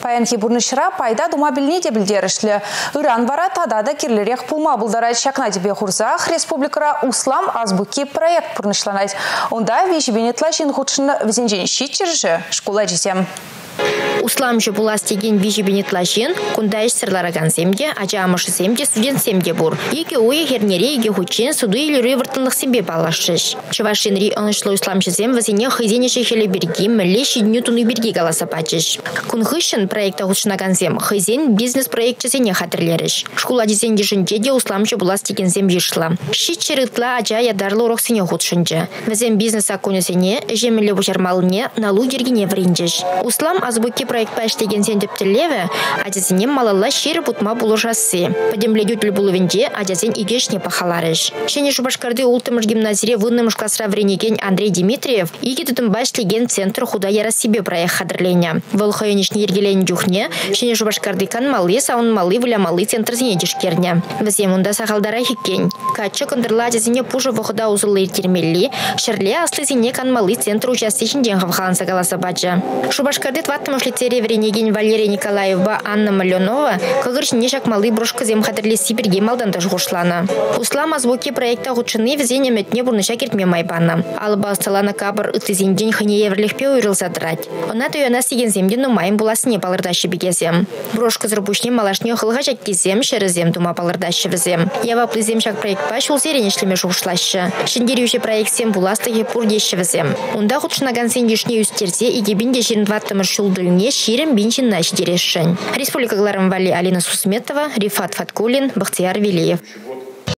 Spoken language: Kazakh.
Паянхи бурнышыра пайда думабиліне де білдерішлі. Иран бара тадада керлерек пулма бұлдара шакна тебе хурзах республикара Услам азбуки проект бурнышланайд. Онда вежебенетла жин худшын візенжен щитчержі школа жесем. Услам же была стеген вижебенетла жин, кунда сырлараган земде, ажа амышы земде студент земде бур. Еге ойы хернере еге хучен суду или рывыртынлық сембе балашыш. Чывашинри онышлы услам же зем вазине хайзенеше хеле берги, млеши дню туны берги галаса пачыш. Кунхышын проекта хучнаган зем, хайзен бизнес проект чезене хатырлерыш. Школа дизенде жинде де услам же была стеген зем ешла. Щит черытла ажа ядарлы урок сене худшынже. Вазем бизнеса конюсене, жемеле бушармалыне, налу ергене вринжеш. Услам азбуки проект паштеген сен дептелеве, адязенем малала шері бутма булужасы. Подемледютель булувенде адязен игешне пахаларыш. Шене Шубашкарды ултымыш гимназире выннымыш классра вренеген Андрей Дмитриев иги тутым баштеген центр худая себе проект хадырленя. Вол хайонишне ергелен дюхне, шене Шубашкарды кан малы, саун малы, вля малы центр зенедишкерня. Вазем унда сахалдара хикень. Качы кондырла адязене пужа вахуда узылы термелли, шерле аслы зене кан малы центр участичен ден хавхаланса галаса баджа. Шубашкарды тваттымыш лицере вренеген Валерия Николаева, Анна Маленова, кагырш нешак малы брошка зем хадырли сибирге малдан тажгушлана. Услам азбуки проекта худшыны везене метне бурныша кертме майбана. Алба асталана кабар ытызен день хане еврлихпе уйрыл задрать. Она тойона сиген земде нумайым буласыне палырдащи бегезем. Брошка зрубушне малашне хылға жаккезем, шерезем тума палырдащи везем. Ява плызем шак проект паш ул зеренешлеме жугушлашы. Шендерюші проект сем буластыге пурдещи везем. Унда худшынаган сен дешне юстерзе и гебинде шерін ваттымыр шулдылне ширим бинчин наш дерешень. Республика Гларам Вали Алина Сусметова, Рифат Фаткулин, Бахтияр Велиев.